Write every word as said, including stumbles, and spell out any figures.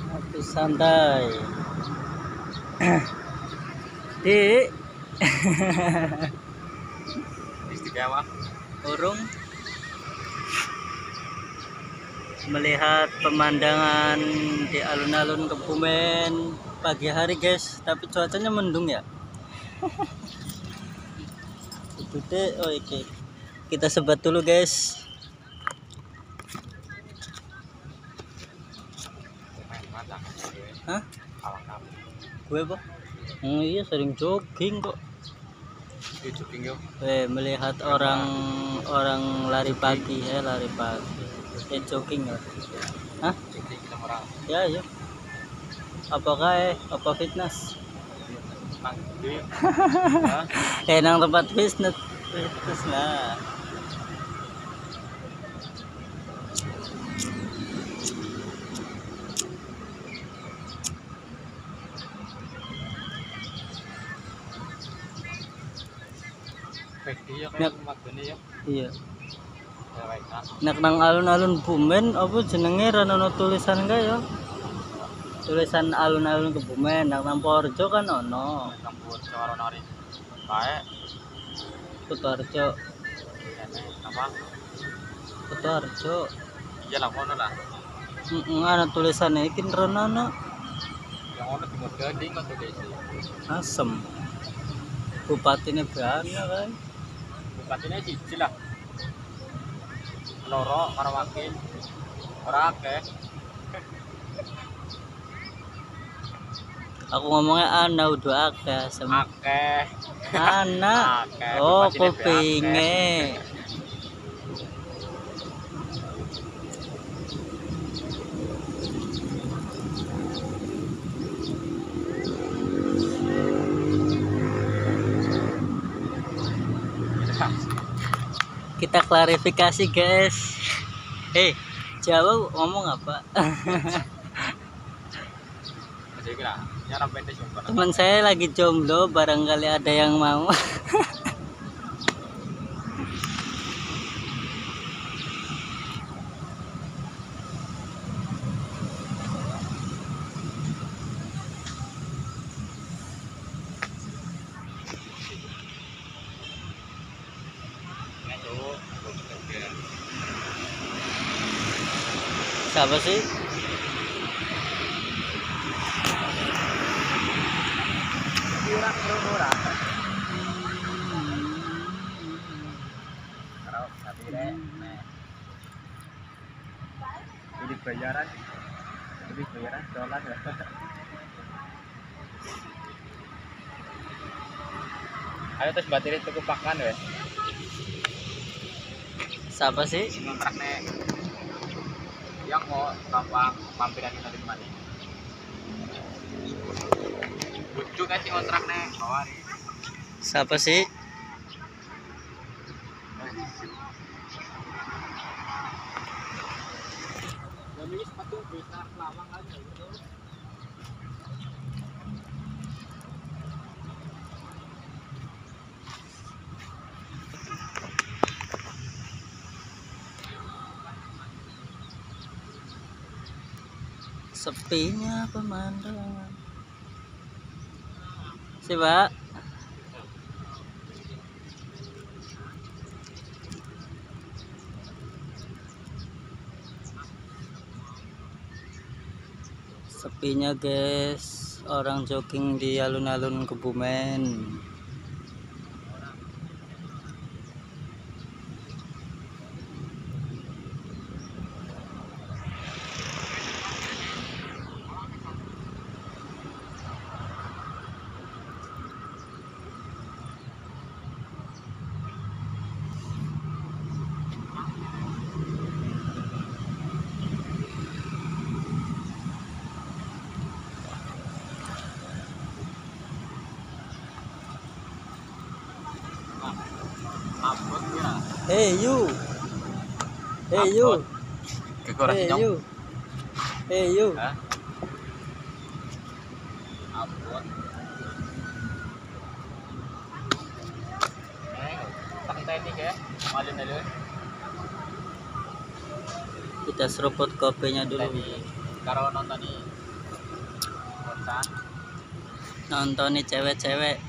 Waktu santai. Dik. Istimewa. Urung melihat pemandangan di alun-alun Kebumen pagi hari guys, tapi cuacanya mendung ya. Itu deh. Oh oke, kita sebat dulu guys. Hah? Gue apa? Oh iya, sering jogging kok. Jogging yuk. Eh, melihat orang orang lari pagi ya, lari pagi. Eh, jogging ya. Hah? Jogging kita orang. Ya, ya. Apakah eh apa fitness? Nang di. Eh, nang tempat fitness. Fitness lah. Dia Nek. kan magene ya. Iya. Lewat. Nek nang alun-alun Bumen apa jenenge ra ono tulisan enggak ya? Tulisan alun-alun Kebumen, nang nang Porjo kan ono. Kampur cara nari. Baik. Kutoarjo. Ini apa? Kutoarjo. Iya lah kono lah. Heeh, ana tulisannya iki renono. Yang ono Timur Gading atau desa. Asem. Bupatine Bana kan. Bupatinya siji lah. Loro karo wakil. Ora akeh. Aku ngomongnya ana udah akeh asem. Akeh. Ana. Akeh. Oh, Bupatine kupinge. Kita klarifikasi guys. Eh, Jawa ngomong apa? Jadi kira, nyara pente sumpah. Teman saya lagi jomblo, barangkali ada yang mau. Siapa sih? Kurang murah. Kalau tadi deh, nah. Ini bayaran, ini bayaran dolar ya. Ayo terus bateri tuku pakan weh. Siapa sih? Ngontrak nih. Yang mau gampang mampiran kita di mana? Lucu kan sih ngontrak nih, bawa nih. Siapa sih? Demi sepatu bisa lawang aja gitu. Sepinya pemandangan. Si Pak. Sepinya guys, orang jogging di alun-alun Kebumen. Abot ya. Hey you. Hey you. Kekurang Hey nyong. you. Hey you. Hah? Abot. Eh, pakai teknik ya. Malin dulu. Kita seruput kopinya dulu. Tadi karo nonton nih kan Nontoni cewek-cewek